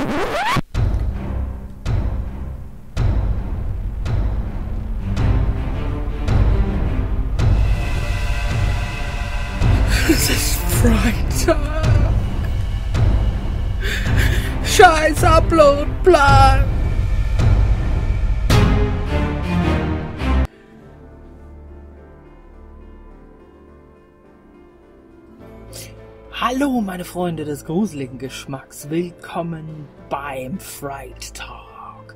Es ist Freitag. Scheiß Uploadplan. Hallo meine Freunde des gruseligen Geschmacks, willkommen beim Fright Talk.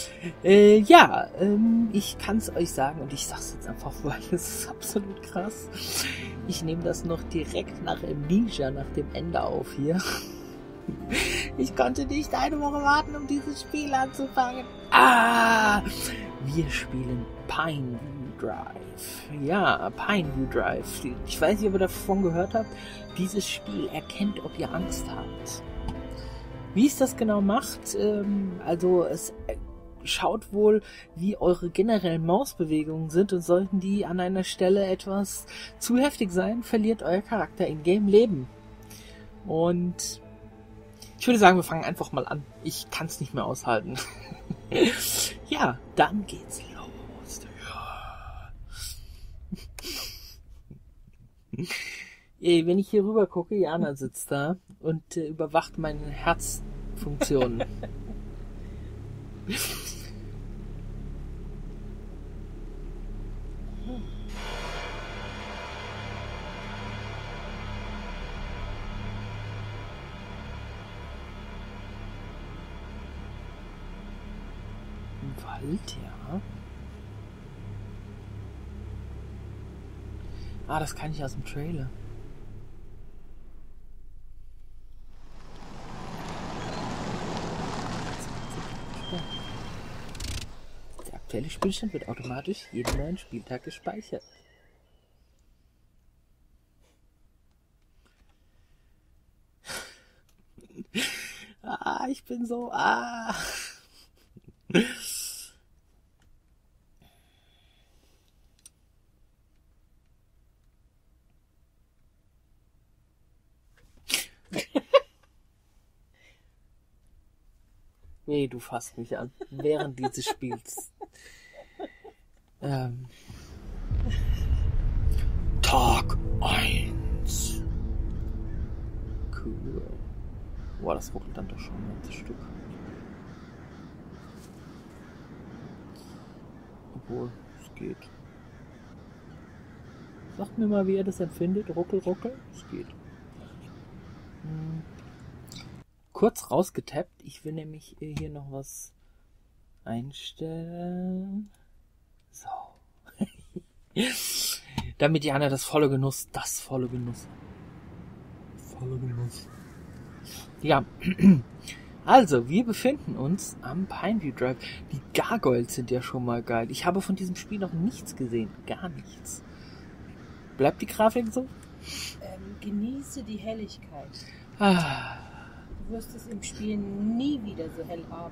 Ich kann es euch sagen und ich sag's jetzt einfach, weil es ist absolut krass. Ich nehme das noch direkt nach Amnesia, nach dem Ende auf hier. Ich konnte nicht eine Woche warten, um dieses Spiel anzufangen. Wir spielen Pineview Drive. Ja, Pineview Drive. Ich weiß nicht, ob ihr davon gehört habt. Dieses Spiel erkennt, ob ihr Angst habt. Wie es das genau macht, es schaut wohl, wie eure generellen Mausbewegungen sind, und sollten die an einer Stelle etwas zu heftig sein, verliert euer Charakter in-game Leben. Und ich würde sagen, wir fangen einfach mal an. Ich kann es nicht mehr aushalten. Ja, dann geht's los. Ja. Wenn ich hier rüber gucke, Jana sitzt da und überwacht meine Herzfunktionen. Im Wald, ja. Das kann ich aus dem Trailer. Der aktuelle Spielstand wird automatisch jeden neuen Spieltag gespeichert. Ich bin so... Nee, du fasst mich an. Während dieses Spiels. Tag 1. Cool. Boah, das ruckelt dann doch schon ein ganzes Stück. Obwohl, es geht. Sagt mir mal, wie ihr das empfindet. Ruckel, ruckel. Es geht. Kurz rausgetappt. Ich will nämlich hier noch was einstellen. So. Damit Jana das volle Genuss. Ja. Also, wir befinden uns am Pineview Drive. Die Gargoyles sind ja schon mal geil. Ich habe von diesem Spiel noch nichts gesehen. Gar nichts. Bleibt die Grafik so? Genieße die Helligkeit. Du wirst es im Spiel nie wieder so hell haben.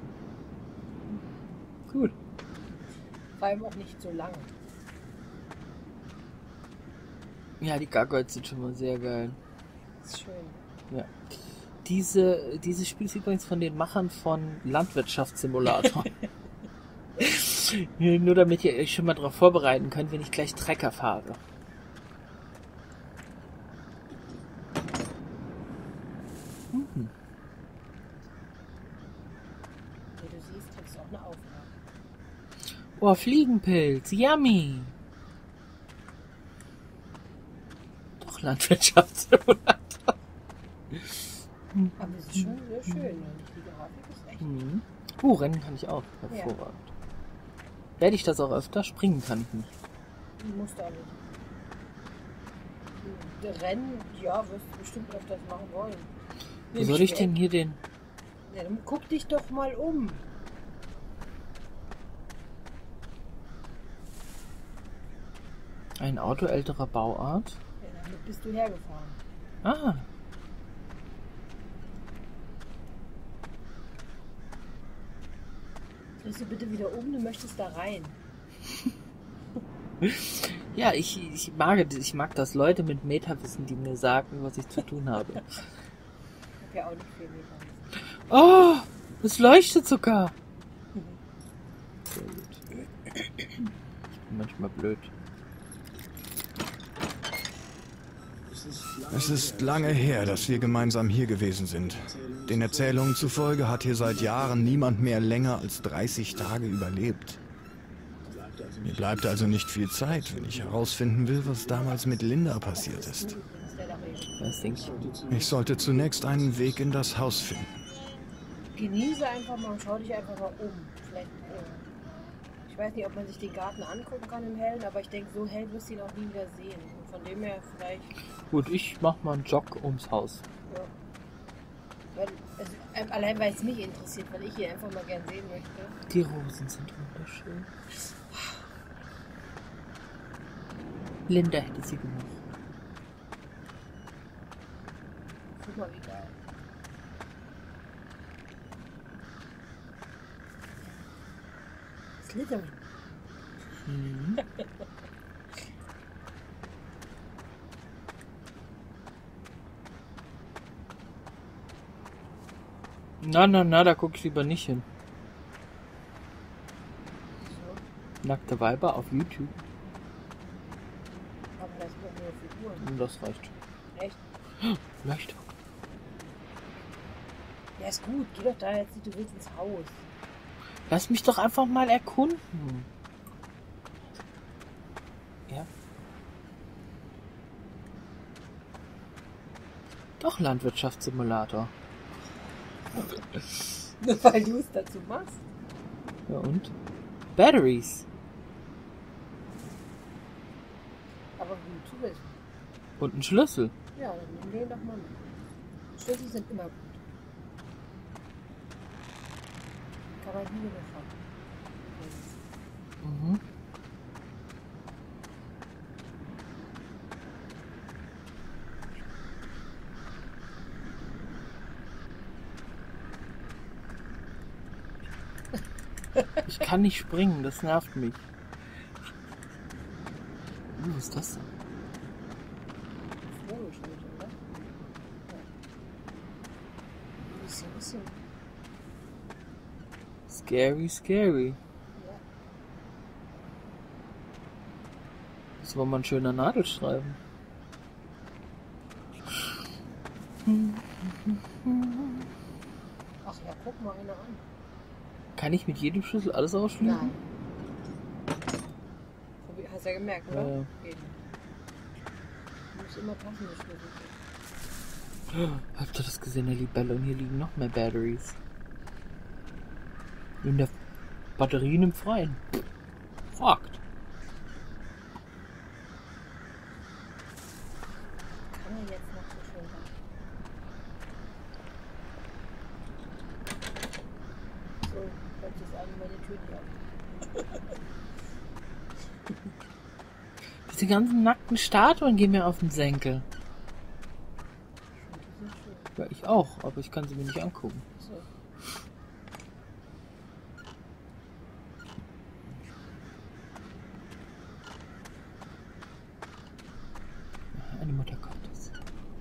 Gut. Vor allem auch nicht so lange. Ja, die Gargoyles sind schon mal sehr geil. Das ist schön. Ja. Dieses Spiel ist übrigens von den Machern von Landwirtschaftssimulator. Nur damit ihr euch schon mal darauf vorbereiten könnt, wenn ich gleich Trecker fahre. Wie du siehst, kriegst du auch eine Aufgabe. Oh, Fliegenpilz, yummy. Doch Landwirtschaftssimulator. Aber das ist schon sehr schön. Die Grafik ist echt... Rennen kann ich auch. Hervorragend. Ja. Werde ich das auch öfter? Springen kann ich nicht. Musst du auch nicht. Rennen, ja, wirst du bestimmt öfters machen wollen. Wo soll ich denn hier den... Ja, dann guck dich doch mal um. Ein Auto älterer Bauart? Ja, damit bist du hergefahren. Drehst du bitte wieder um, du möchtest da rein. Ja, ich mag das. Leute mit Metawissen, die mir sagen, was ich zu tun habe. habe ja auch nicht 4 Meter. Oh, es leuchtet sogar. Sehr gut. Ich bin manchmal blöd. Es ist lange her, dass wir gemeinsam hier gewesen sind. Den Erzählungen zufolge hat hier seit Jahren niemand mehr länger als 30 Tage überlebt. Mir bleibt also nicht viel Zeit, wenn ich herausfinden will, was damals mit Linda passiert ist. Das denke ich. Ich sollte zunächst einen Weg in das Haus finden. Genieße einfach mal und schau dich einfach mal um. Vielleicht, ich weiß nicht, ob man sich den Garten angucken kann im Hellen, aber ich denke, so hell wirst du ihn auch nie wieder sehen. Und von dem her vielleicht... Gut, ich mach mal einen Jog ums Haus. Ja. Allein weil es mich interessiert, weil ich ihn einfach mal gern sehen möchte. Die Rosen sind wunderschön. Linda hätte sie gemacht. Guck mal, wie geil. Slytherin. Mhm. Na, da guck ich lieber nicht hin. So. Nackte Weiber auf YouTube. Aber das sind doch nur Figuren. Und das reicht schon. Echt? Vielleicht. Ja, ist gut. Geh doch da jetzt nicht, du willst ins Haus. Lass mich doch einfach mal erkunden. Ja. Doch Landwirtschaftssimulator. Nur weil du es dazu machst. Ja und? Batteries. Aber gut zu wissen. Und ein Schlüssel. Ja, dann nimm den doch mal mit. Schlüssel sind immer gut. Kann man nie genug haben. Mhm. Ich kann nicht springen, das nervt mich. Was ist das denn? Vogelschnitt, oder? Ja. Bisschen. Scary. Ja. Das war mal ein schöner Nadelstreifen. Ach ja, guck mal einer an. Kann ich mit jedem Schlüssel alles ausschließen? Nein. Hast ja gemerkt, oder? Ja. Geht. Du musst immer passende Schlüssel. Habt ihr das gesehen, der Libelle? Und hier liegen noch mehr Batteries. In der Batterien im Freien. Fragt. Kann er jetzt noch so schön sein? So, plötzlich sagen meine Tür nicht auf. Diese ganzen nackten Statuen gehen mir auf den Senkel. Die sind schön. Ja, ich auch, aber ich kann sie mir nicht angucken. So. Eine Mutter Gottes.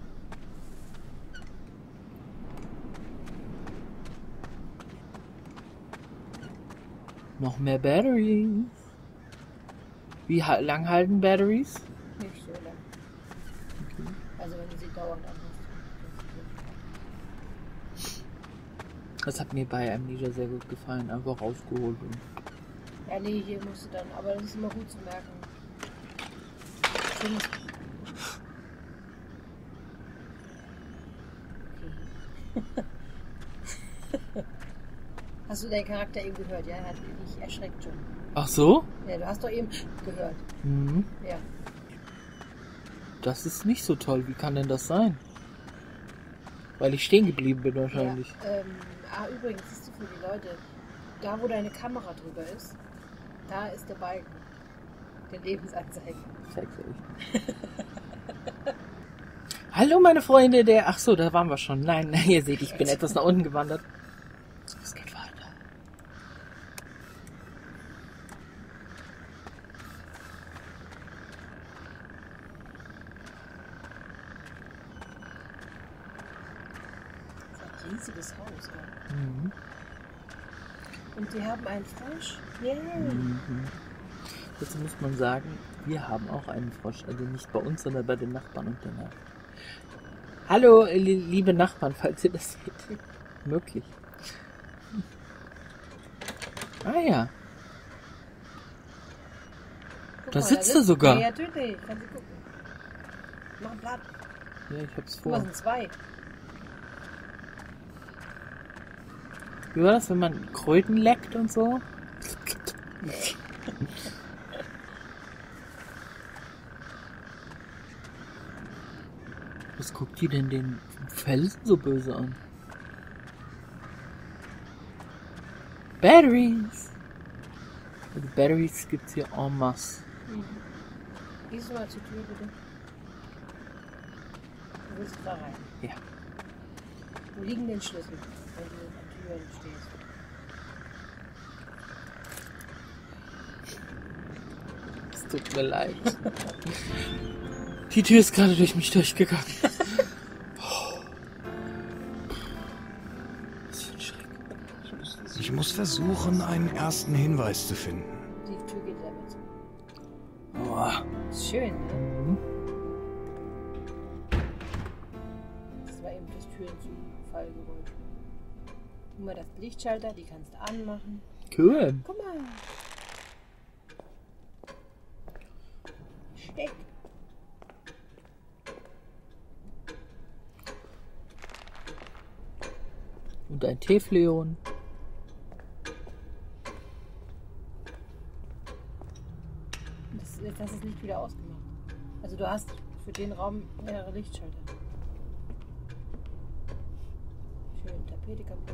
Noch mehr Batteries. Wie lang halten Batteries? Nicht so lang. Okay. Also wenn du sie dauernd anhast. Das hat mir bei Amnesia sehr gut gefallen. Einfach rausgeholt. Und Ja, nee, hier musst du dann, aber das ist immer gut zu merken. Schönes. Okay. Hast du deinen Charakter eben gehört? Ja, er hat dich erschreckt schon. Ach so? Ja, du hast doch eben gehört. Mhm. Ja. Das ist nicht so toll. Wie kann denn das sein? Weil ich stehen geblieben bin wahrscheinlich. Ja, übrigens, siehst du für die Leute, da wo deine Kamera drüber ist, da ist der Balken. Der Lebensanzeigen. Zeig's euch. Hallo meine Freunde, Ach so, da waren wir schon. Nein, ihr seht, ich bin etwas nach unten gewandert. Es geht weiter. riesiges Haus. Ja. Mhm. Und sie haben einen Frosch. Yay! Mhm. Dazu muss man sagen, wir haben auch einen Frosch. Also nicht bei uns, sondern bei den Nachbarn und der Nachbarn. Hallo, liebe Nachbarn, falls ihr das seht. Möglich. Ah ja. Guck Da mal, sitzt er sogar. Ja, natürlich. Kannst du gucken. Mach ein Blatt. Ja, ich hab's Guck mal, vor. sind 2. Wie war das, wenn man Kröten leckt und so? Was guckt die denn den Felsen so böse an? Batteries! Also Batteries gibt's hier en masse. Gehst du mal zur Tür, bitte? Du willst da rein. Ja. Wo liegen denn Schlüssel, wenn du an Türen stehst? Es tut mir leid. Die Tür ist gerade durch mich durchgegangen. Was für ein Schreck. Ich muss versuchen, einen ersten Hinweis zu finden. Die Tür geht selber zu. Boah. Ist schön, ne? Mhm. Das war eben das Türenzufallgeräusch. Guck mal, das Lichtschalter, die kannst du anmachen. Cool. Guck mal. Steck. Und ein Teflon. Das ist nicht wieder ausgemacht. Also du hast für den Raum mehrere Lichtschalter. Schön, Tapete kaputt.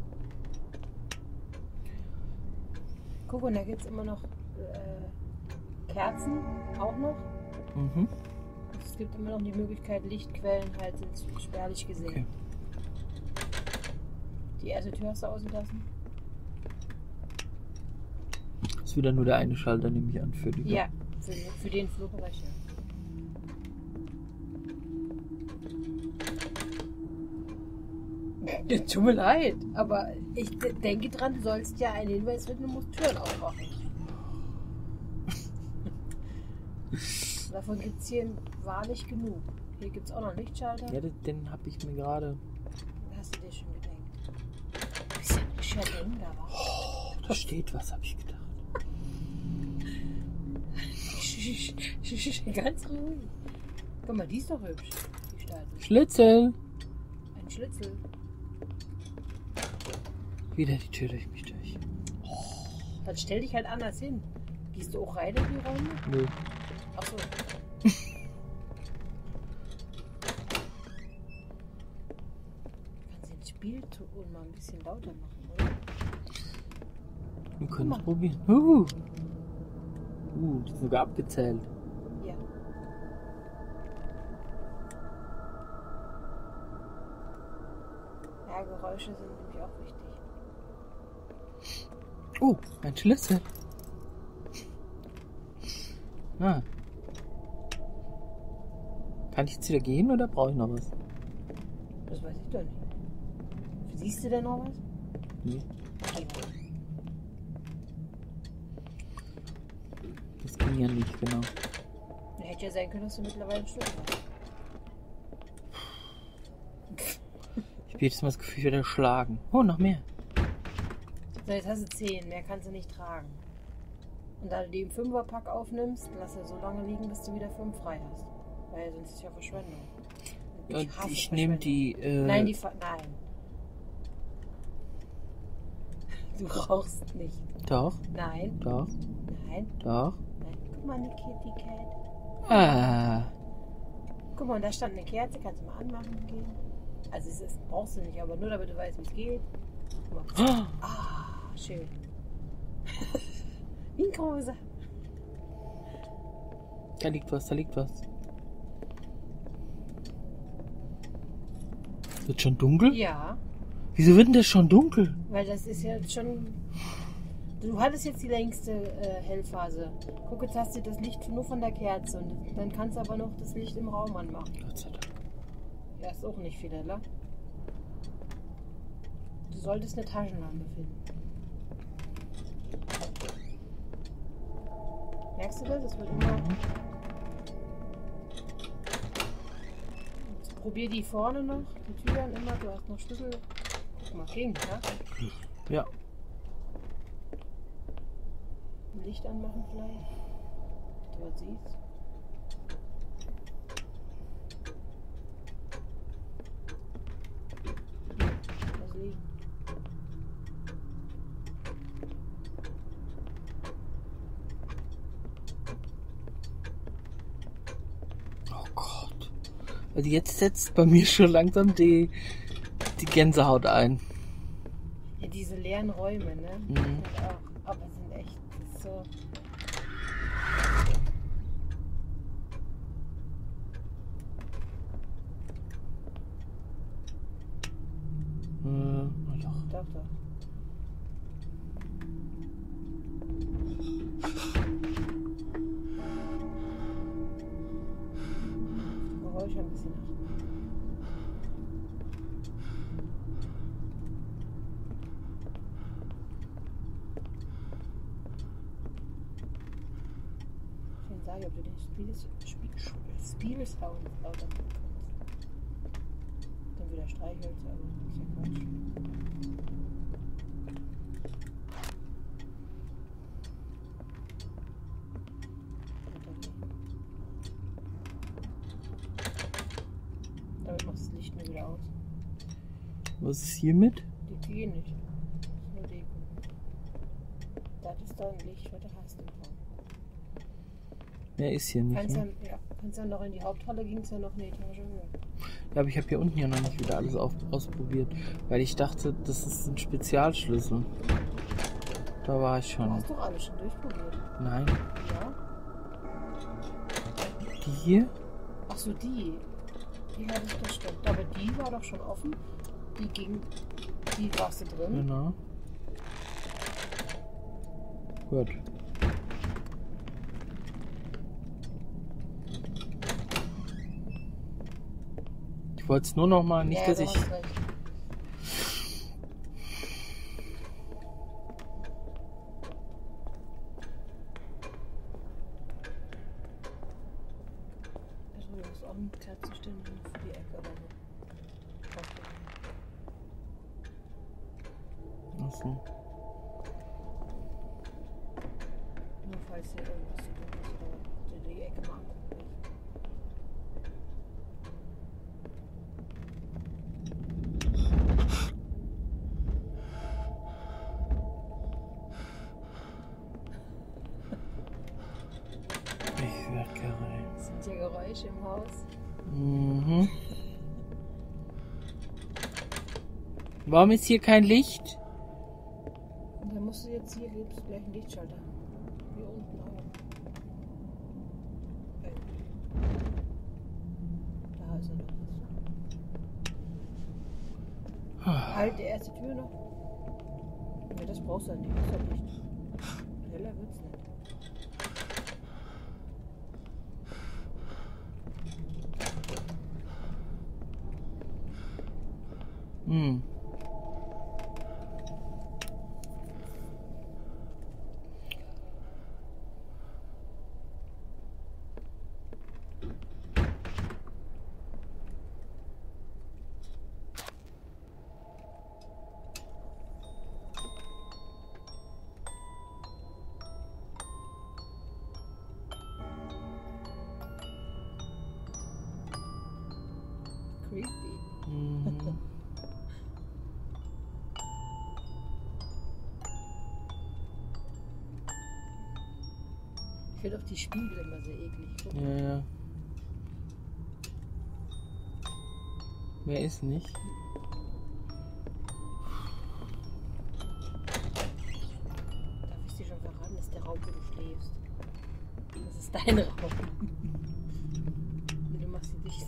Guck, und da gibt es immer noch Kerzen, auch noch. Mhm. Es gibt immer noch die Möglichkeit, Lichtquellen halt sind spärlich gesehen. Okay. Die erste Tür hast du ausgelassen? Ist wieder nur der eine Schalter, nehme ich an, für die. Ja, für den Flurbereich, ja. Ja, tut mir leid, aber ich denke dran, du sollst ja einen Hinweis finden, du musst Türen aufmachen. Davon gibt es hier wahrlich genug. Hier gibt es auch noch einen Lichtschalter. Ja, den habe ich mir gerade. Hast du dir schon gedacht? Du bist ja ein richtiger Denker, wa? Oh, da steht was, habe ich gedacht. Ganz ruhig. Guck mal, die ist doch hübsch, die Stadt. Schlitzel! Ein Schlitzel. Wieder die Tür durch mich durch. Dann stell dich halt anders hin. Gehst du auch rein in die Räume? Nö. Achso. Kannst den Spielton mal ein bisschen lauter machen, oder? Wir können es mal. probieren. Die sind sogar abgezählt. Ja. Ja, Geräusche sind nämlich auch wichtig. Oh, ein Schlüssel. Ah. Kann ich jetzt wieder gehen oder brauche ich noch was? Das weiß ich doch nicht. Siehst du denn noch was? Nee, Okay. das ging ja nicht, genau. Hätte ja sein können, dass du mittlerweile einen Schlüssel hast. Ich habe jedes Mal das Gefühl, ich werde erschlagen. Oh, noch mehr. So, jetzt hast du 10, mehr kannst du nicht tragen. Und da du die im 5er-Pack aufnimmst, lass er so lange liegen, bis du wieder 5 frei hast. Weil sonst ist ja Verschwendung. Und Und hasse ich nehme Verschwendung. die. Nein, nein. Du rauchst nicht. Doch, Nein, doch, nein, doch. nein. Guck mal, eine Kitty Cat. Ah. Guck mal, und da stand eine Kerze, kannst du mal anmachen gehen. Also es ist, brauchst du nicht, aber nur damit du weißt, wie es geht. Guck mal. Ah, schön. Wie ein Großer. Da liegt was, da liegt was. Wird schon dunkel? Ja, Wieso wird denn das schon dunkel? weil das ist ja schon... Du hattest jetzt die längste Hellphase. Guck, jetzt hast du das Licht nur von der Kerze und dann kannst du aber noch das Licht im Raum anmachen. Gott sei Dank. Ja, ist auch nicht viel heller. solltest eine Taschenlampe finden. Merkst du das? Es wird immer... Jetzt probier die vorne noch, die Türen immer. Du hast noch Schlüssel. Guck mal, ging, ja? Ja. Licht anmachen vielleicht, dass du was siehst. Was liegt? Oh Gott. Also jetzt setzt bei mir schon langsam die Gänsehaut ein. Ja, diese leeren Räume, ne? Mhm. Und auch, aber sind echt so... Doch. Doch. Geräusche ein bisschen nach. Ich sage, ob du den Spielsound lauter machen kannst. Dann wieder Streichhölzer, aber das ist ja Quatsch. Damit machst du das Licht mir wieder aus. Was ist hiermit? Die gehen nicht. Das ist nur Deko. Das ist dann Licht, was du hast im Raum. Mehr ist hier nicht. Kannst Ne? dann noch in die Haupthalle, ging es ja noch eine Etage höher. Ja, aber ich habe hier unten ja noch nicht wieder alles ausprobiert, weil ich dachte, das ist ein Spezialschlüssel. Da war ich Du schon. hast doch alles schon durchprobiert. Nein. Ja? Die hier? Ach so, die. Die hatte ich, das stimmt. Aber die war doch schon offen. Die warst du drin. Genau. Gut. Ich wollte es nur noch mal, nicht, Ja, dass du ich... hast recht. Also, du musst auch einen Kerzenständer für die Ecke oder so. Achso. Nur falls hier irgendwas zu tun ist oder die Ecke mal angucken willst. Ich werde gereizt. Das sind ja Geräusche im Haus. Mhm. Warum ist hier kein Licht? Und dann musst du jetzt hier gibt's gleich einen Lichtschalter. Hier unten auch. Da ist er doch. Halt die erste Tür noch. Ja, das brauchst du ja nicht. Das ist ja nicht. Heller wird's nicht. Hm. Creepy. Mhm. Ich finde auch die Spiegel immer sehr eklig. Guck. Ja, ja. Mehr ist nicht. Darf ich dir schon verraten, das ist der Raum, wo du schläfst. Das ist dein Raum. Und du machst sie dicht.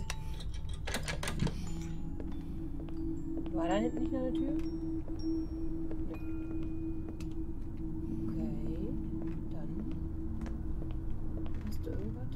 War da hinten nicht noch eine Tür? Nee. Okay, dann. Hast du irgendwas?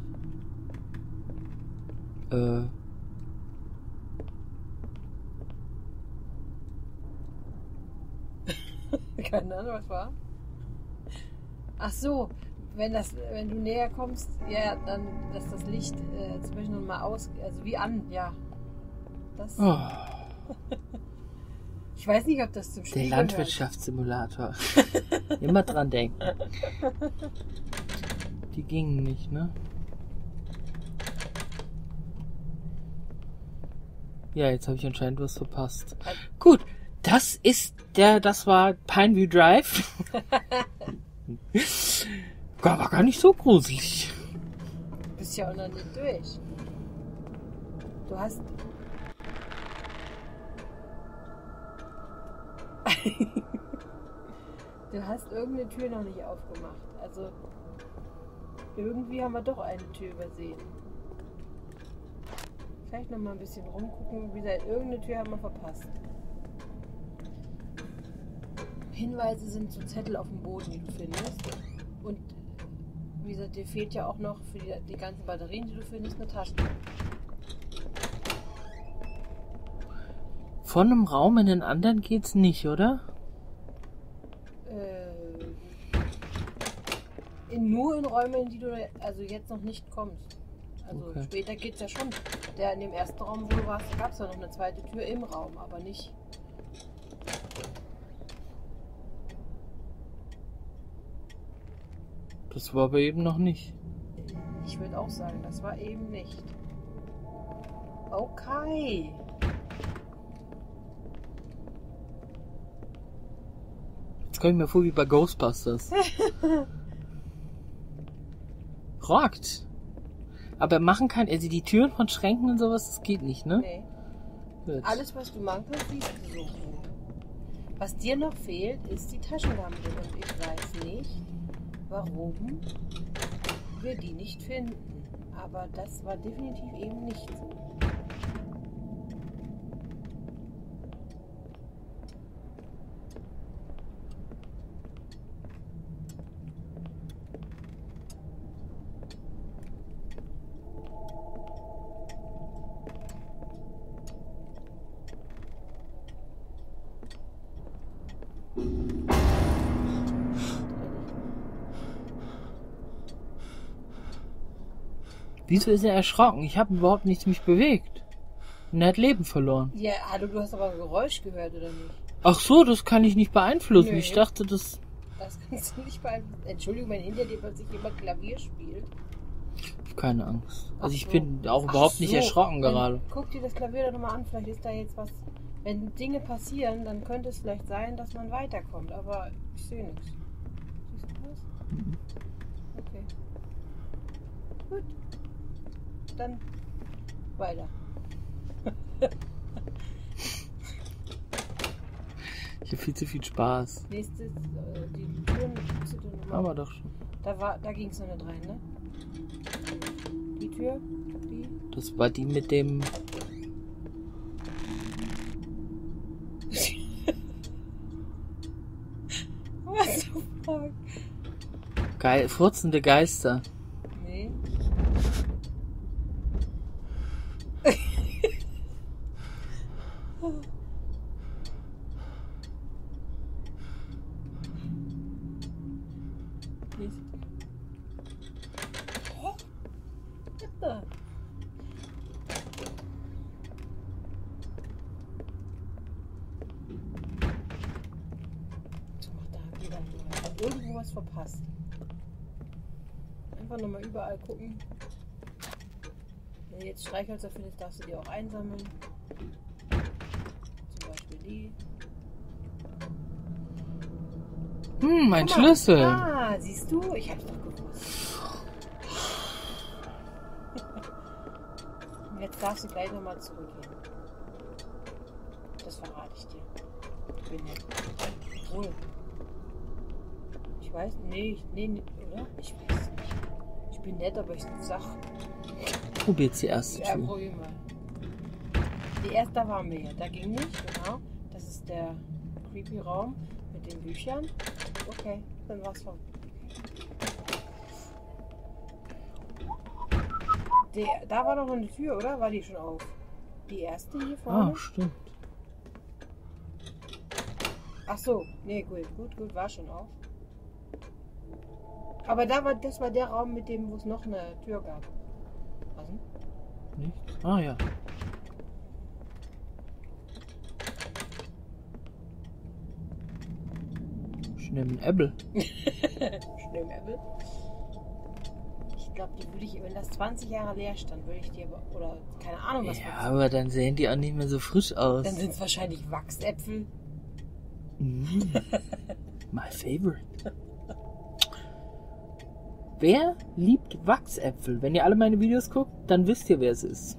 Keine Ahnung, was war. Ach so, wenn du näher kommst, ja, dann, dass das Licht zwischendurch mal aus, also wie an, ja. Das. Oh, Ich weiß nicht, ob das zum Spiel der Landwirtschaftssimulator. Immer dran denken. Die gingen nicht, ne? Ja, jetzt habe ich anscheinend was verpasst. Gut, das war Pineview Drive. War gar nicht so gruselig. Du bist ja auch noch nicht durch. Du hast... Du hast irgendeine Tür noch nicht aufgemacht. Also irgendwie haben wir doch eine Tür übersehen. Vielleicht noch mal ein bisschen rumgucken. Wie gesagt, irgendeine Tür haben wir verpasst. Hinweise sind so Zettel auf dem Boden, die du findest. Und wie gesagt, dir fehlt ja auch noch für die ganzen Batterien, die du findest, eine Tasche. Von einem Raum in den anderen geht's nicht, oder? Nur in Räumen, in die du also jetzt noch nicht kommst. Also Okay. Später geht's ja schon. In dem ersten Raum, wo du warst, gab es ja noch eine zweite Tür im Raum, aber nicht. Das war aber eben noch nicht. Ich würde auch sagen, das war eben nicht. Okay. Jetzt komme ich mir vor wie bei Ghostbusters. Rockt. Aber machen kann, also die Türen von Schränken und sowas, das geht nicht, ne? Nee. Gut. Alles, was du machen kannst, siehst du so gut. Was dir noch fehlt, ist die Taschenlampe. Und ich weiß nicht, warum wir die nicht finden. Aber das war definitiv eben nicht so. Wieso ist er erschrocken? Ich habe überhaupt nichts mich bewegt. Und er hat Leben verloren. Ja, hallo, du hast aber ein Geräusch gehört, oder nicht? Ach so, das kann ich nicht beeinflussen. Nö. Ich dachte, das... Das kannst du nicht beeinflussen. Entschuldigung, wenn hinter dir plötzlich jemand Klavier spielt. Keine Angst. Also ich Ach so. bin auch überhaupt nicht erschrocken Dann gerade. Guck dir das Klavier doch nochmal an, vielleicht ist da jetzt was. Wenn Dinge passieren, dann könnte es vielleicht sein, dass man weiterkommt, aber ich sehe nichts. Siehst du was? Okay. Gut. Dann weiter. Ich habe viel zu viel Spaß. Nächstes, die Türen musst du noch Aber mal. doch schon. Da ging es noch nicht rein, ne? Die Tür, die. Das war die mit dem... What the fuck? furzende Geister. Nee. Nächste. Oh, bitte. Hat irgendwo was verpasst. Einfach nochmal überall gucken. Wenn du jetzt Streichhölzer findest, darfst du die auch einsammeln. Zum Beispiel die. Mein Guck mal. Schlüssel. Ah, siehst du? Ich hab's doch gewusst. Und jetzt darfst du gleich nochmal zurückgehen. Das verrate ich dir. Ich bin nett. Obwohl. Ich weiß, nee, oder? Ich weiß es nicht. Ich bin nett, aber ich sag. Probiert's die erste Ja, Tür. probier mal. Die erste, da waren wir ja. Da ging nicht, genau. Das ist der creepy Raum mit den Büchern. Okay, dann war's vorbei. Da war noch eine Tür, oder? War die schon auf? Die erste hier vorne? Ah, stimmt. Ach so, nee, gut, war schon auch. Aber das war der Raum, mit dem, wo es noch eine Tür gab. Was denn? Nichts? Ah ja. Ich nehme einen Apple. Schnell im Apple. Ich glaube, die würde ich, wenn das 20 Jahre leer stand, würde ich die aber, oder keine Ahnung was. Ja, aber dann sehen die auch nicht mehr so frisch aus. Dann sind es wahrscheinlich Wachsäpfel. My favorite. Wer liebt Wachsäpfel? Wenn ihr alle meine Videos guckt, dann wisst ihr, wer es ist.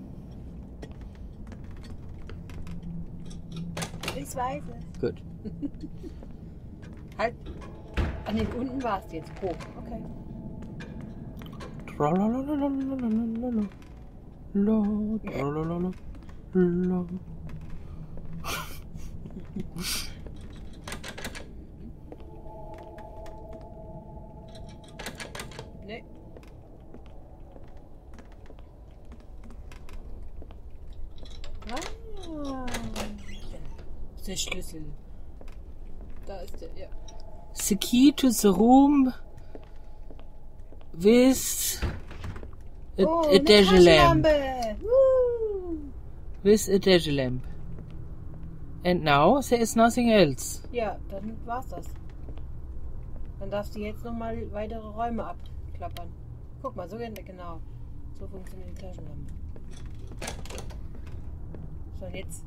Ich weiß es. Gut. Halt. An den unten war es jetzt. Hoch. Okay. Nee. Ah. Das ist der Schlüssel. Da ist der, ja. The key to the room with a dash lamp. With a dash lamp. And now there is nothing else. Ja, dann war's das. Dann darfst du jetzt nochmal weitere Räume abklappern. Guck mal, so genau. So funktioniert die Taschenlampe. So, und jetzt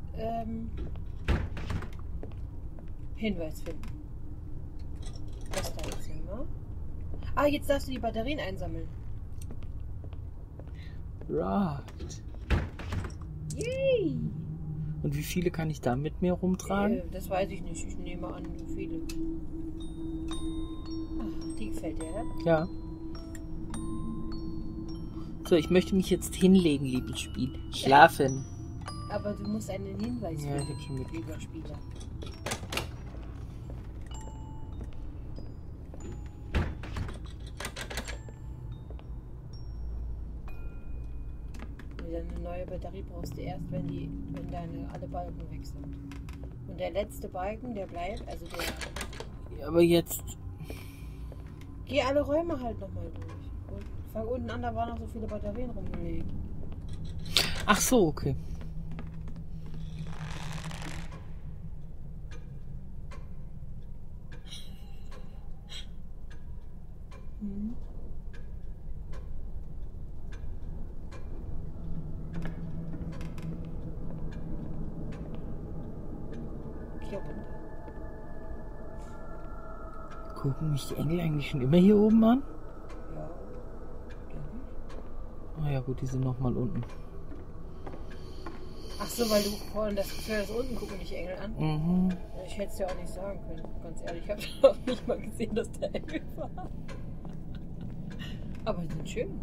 Hinweis finden. Das da jetzt immer. Ah, jetzt darfst du die Batterien einsammeln. Right. Yay! Und wie viele kann ich da mit mir rumtragen? Das weiß ich nicht. Ich nehme an, wie viele. Ach, die gefällt dir, ne? Ja. So, ich möchte mich jetzt hinlegen, liebes Spiel. Schlafen. Aber du musst einen Hinweis Ja, ich finden, hab schon mit. lieber Spieler. Eine neue Batterie brauchst du erst, wenn deine alle Balken weg sind. Und der letzte Balken, der bleibt, also der... Ja, aber jetzt... Geh alle Räume halt nochmal durch. Und fang unten an, da waren noch so viele Batterien rumgelegt. Ach so, okay. Hm. Gucken mich die Engel eigentlich schon immer hier oben an? Ja. Ah ja gut, die sind nochmal unten. Ach so, weil du vorhin das unten gucken dich Engel an. Mhm. Ich hätte es dir auch nicht sagen können, ganz ehrlich. Ich habe doch nicht mal gesehen, dass der Engel war. Aber die sind schön.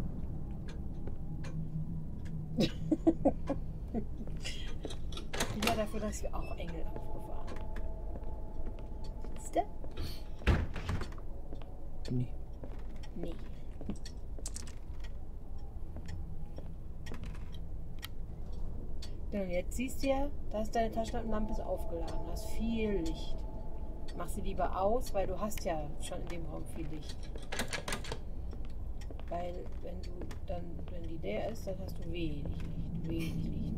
Ich bin ja dafür, dass wir auch Engel aufbewahren. Siehst du? Nee. Nee. Ja, und jetzt siehst du ja, da ist deine Taschenlampe ist aufgeladen. Du hast viel Licht. Mach sie lieber aus, weil du hast ja schon in dem Raum viel Licht. Weil wenn die leer ist, dann hast du wenig Licht.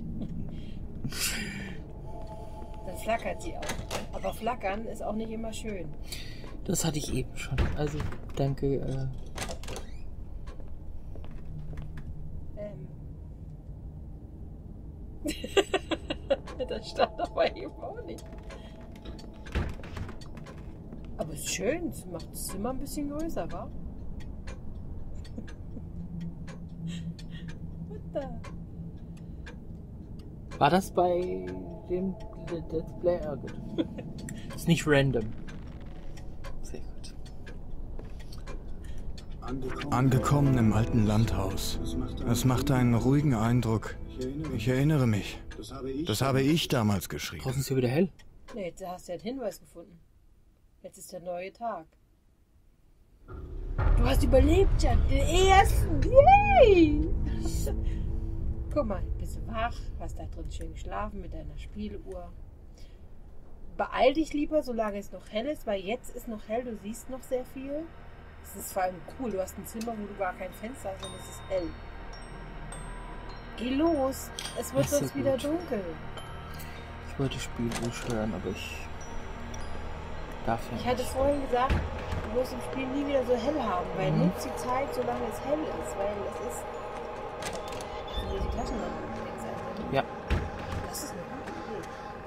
Dann flackert sie auch. Aber flackern ist auch nicht immer schön. Das hatte ich eben schon. Also, danke. Das stand aber eben auch nicht. Aber es ist schön. Es macht das Zimmer ein bisschen größer, wa? War das bei dem Let's Play? Ah, gut. Ist nicht random. Sehr gut. Angekommen im alten Landhaus. Es macht einen ruhigen Eindruck. Ich erinnere mich. Das habe ich damals geschrieben. Draußen ist ja wieder hell. Nee, jetzt hast du ja einen Hinweis gefunden. Jetzt ist der neue Tag. Du hast überlebt, ja. Den ersten. Yay! Guck mal, bist du wach, hast da drin schön geschlafen mit deiner Spieluhr. beeil dich lieber, solange es noch hell ist, weil jetzt ist noch hell, du siehst noch sehr viel. Es ist vor allem cool, du hast ein Zimmer, wo du gar kein Fenster hast und es ist hell. Geh los, es wird Das ist sonst ja wieder gut. dunkel. Ich wollte das Spiel hören, aber ich darf ja Ich hatte nicht. vorhin gesagt, du wirst im Spiel nie wieder so hell haben, weil Mhm. nutzt die Zeit, solange es hell ist, weil es ist... Also die Taschenlampe links einblenden. Ja. Das ist eine gute Idee.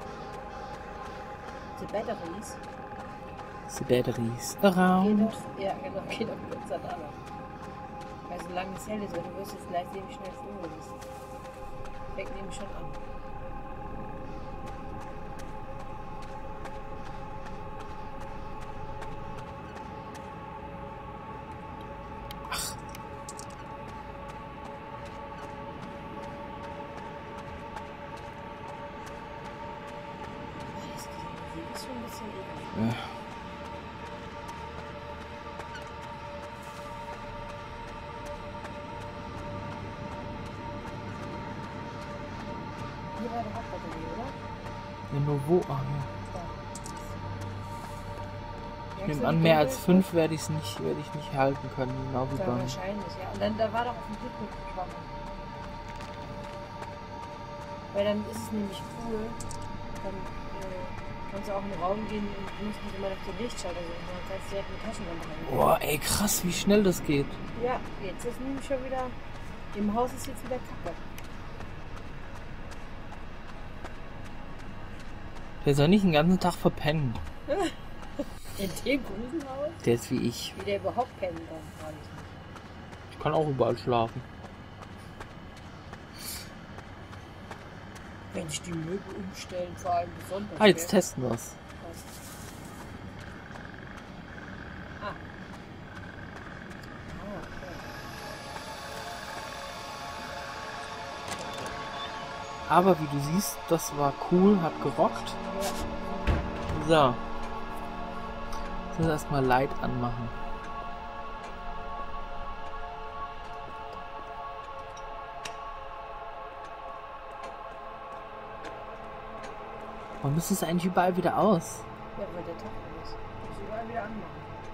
Die Batteries The batteries geht around. auf, ja genau, geht auf kurzer Dauer. Weil solange es hell ist, weil du wirst jetzt gleich sehen, wie schnell es dunkel ist. Fängt nämlich schon an. Das ist schon ein bisschen eklig. Ja. Hier war der Hauptbatterie, oder? Ja, nur wo? Ah, ja. Da. Ich nehme an, mehr als 5 werde ich nicht halten können, genau wie Ja, beim. wahrscheinlich, ja. Und dann da war doch auf dem Rückweg geschwommen. Weil dann ist es nämlich cool, dann kannst du auch in den Raum gehen und musst nicht immer auf den Lichtschalter suchen, sondern kannst direkt mit Taschenlampe rein. Boah, ey, krass, wie schnell das geht. Ja, jetzt ist nämlich schon wieder, im Haus ist jetzt wieder Kacke. Der soll nicht den ganzen Tag verpennen. In dem großen Haus? Der ist wie ich. Wie der überhaupt kennen kann, frage ich mich. Ich kann auch überall schlafen. Wenn sich die Möbel umstellen, vor allem besonders. Ah, jetzt testen wir es. Ah. Ah, okay. Aber wie du siehst, das war cool, hat gerockt. Ja. So. Jetzt erstmal Light anmachen. Warum ist es eigentlich überall wieder aus? Ja, weil der Tag ist. Muss überall wieder anmachen.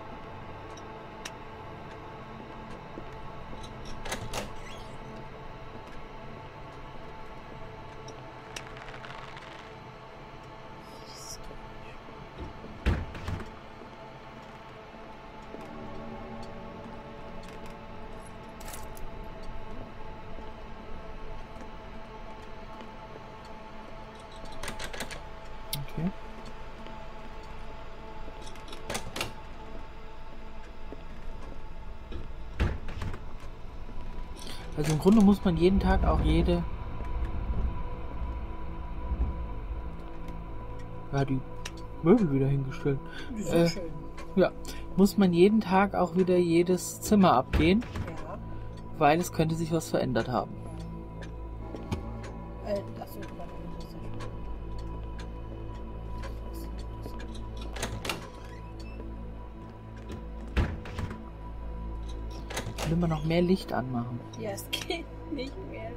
Okay. Also im Grunde muss man jeden Tag auch jede... Ja, die Möbel wieder hingestellt. Die sind schön. Ja, muss man jeden Tag auch wieder jedes Zimmer abgehen, Ja. weil es könnte sich was verändert haben. Achso, warte, das ist ja Ich will immer noch mehr Licht anmachen. schön. Ja, es geht nicht mehr.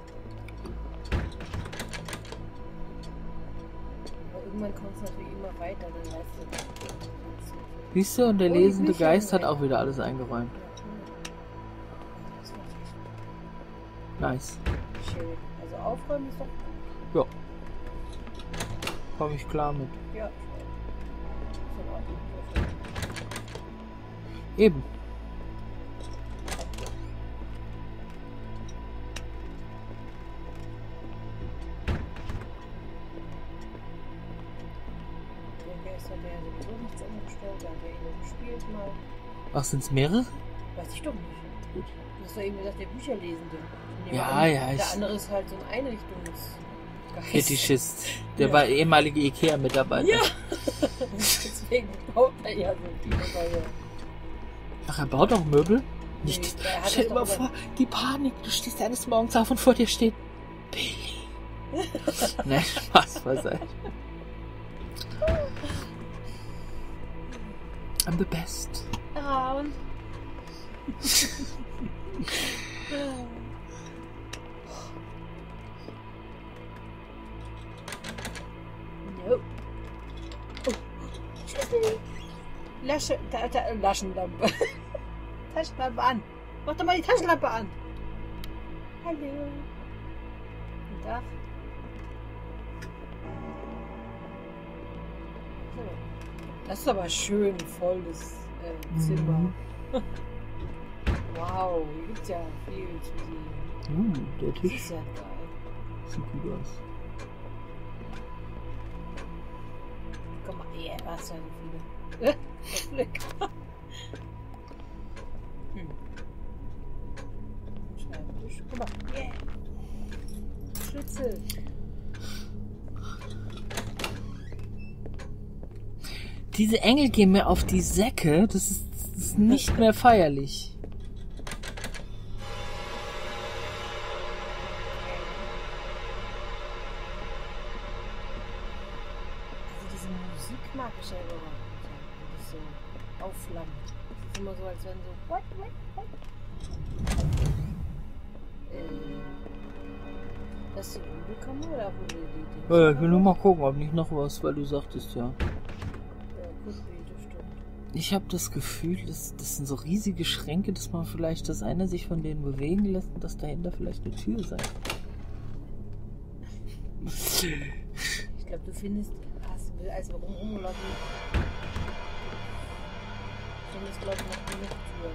Aber irgendwann kommt es natürlich immer weiter, dann weißt du. Siehst du, und der Oh, die lesende Bücher Geist hat weg. auch wieder alles eingeräumt. Das war Nice. schön. Also aufräumen ist doch gut. Ja. Komme ich klar mit. Ja, ist in Ordnung. Eben. Der Geist hat ja sowieso nichts umgestellt, der hat ja eben gespielt mal. Ach, sind's mehrere? Weiß ich doch nicht. Gut. Du hast doch eben gesagt, der Bücherlesende. Ich nehme Ja, an, ja, Der ich- andere ist halt so ein Einrichtungsgeist. Fetischist. Der Ja. war ehemalige Ikea-Mitarbeiter. Ja! Deswegen baut er ja so viele neue. Ach, er baut auch Möbel? Nee, Nicht. er hat Stell es dir mal doch vor, die Panik. Du stehst eines Morgens auf und vor dir steht Billy. Nein, Spaß beiseite. I'm the best. Ah, und? No. Schlüssel. Taschenlampe. Taschenlampe an. Mach doch mal die Taschenlampe an. Hallo. Guten Tag. So. Das ist aber schön voll, das Zimmer. Wow, hier gibt es ja viel zu sehen. Der Das Tisch ist ja geil. sieht gut aus. Guck mal, hier war es ja so viele. Schreibtisch. Guck mal, yeah. Schlüssel. Diese Engel gehen mir auf die Säcke. Das ist nicht mehr feierlich. Also diese Musik mag ich ja überhaupt nicht, wenn das so aufflammt. Das ist immer so, als wenn so what? Das ist die Übelkammer oder wo die Ich will nur mal gucken, ob nicht noch was, weil du sagtest ja. Ja, gut, das stimmt. Ich habe das Gefühl, das sind so riesige Schränke, dass man vielleicht, dass einer sich von denen bewegen lässt und dass dahinter vielleicht eine Tür sein kann. Ich glaube, du findest, als wir rumgelaufen findest, glaube ich, noch genug Türen.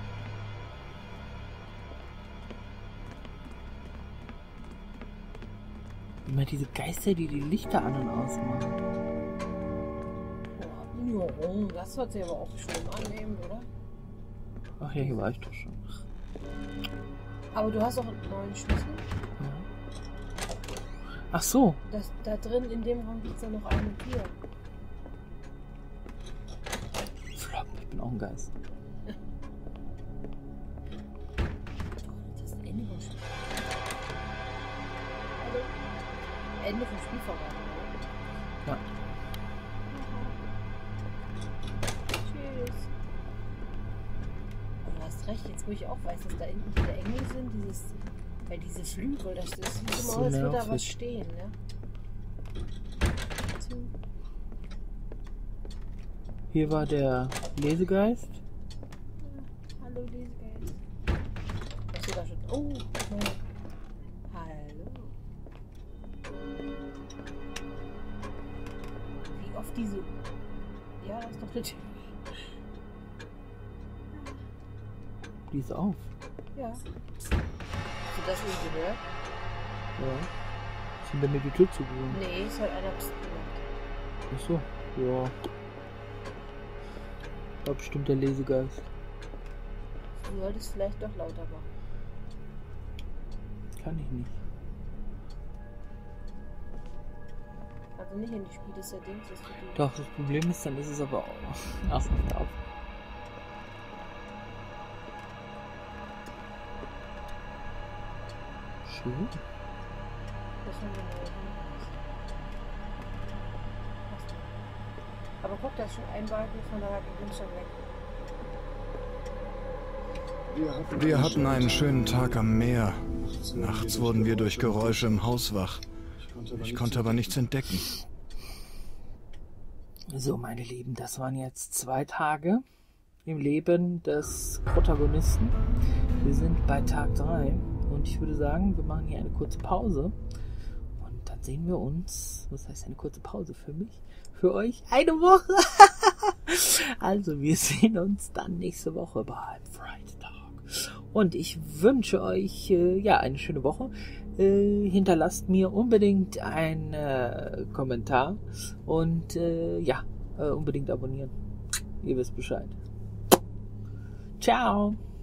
Immer diese Geister, die die Lichter an und aus machen. Ja, das wird sich aber auch schlimm annehmen, oder? Ach ja, hier war ich doch schon. Aber du hast auch einen neuen Schlüssel. Ja. Ach so. Da drin, in dem Raum, gibt es ja noch eine Tür. Flop, ich bin auch ein Geist. Das ist ein Ende vom Spiel. Hallo? Ende vom Spiel verraten, oder? Ja. Tschüss. Oh, du hast recht, jetzt wo ich auch weiß, dass da hinten diese Engel sind, weil diese Flügel, das sieht immer So aus, als würde da nervig. was stehen, ne? Hier war der Lesegeist. Hallo, Lesegeist. Hast du da schon? Oh, hallo. Wie oft diese. Ja, das ist doch eine Tür. Die ist auf. Ja. Hast du das nicht gehört? Ja. Sind damit die Tür zugewöhnt? Nee, es hat einer Psst gemacht. Ach so. Ja. War bestimmt der Lesegeist. Du solltest vielleicht doch lauter machen. Kann ich nicht. Also nicht in die Spiele-Settings, dass du die. Doch, das Problem ist, dann ist es aber auch. Ach, auf. Schön. Das haben wir neu. Aber guck, da ist schon ein Balken von der Links schon weg. Wir hatten einen schönen Tag am Meer. Nachts wurden wir durch Geräusche im Haus wach. Ich konnte aber nichts entdecken. So, meine Lieben, das waren jetzt 2 Tage im Leben des Protagonisten. Wir sind bei Tag 3 und ich würde sagen, wir machen hier eine kurze Pause und dann sehen wir uns, was heißt eine kurze Pause für mich? Für euch eine Woche. Also, wir sehen uns dann nächste Woche beim Friday Talk. Und ich wünsche euch eine schöne Woche. Hinterlasst mir unbedingt einen Kommentar und unbedingt abonnieren. Ihr wisst Bescheid. Ciao.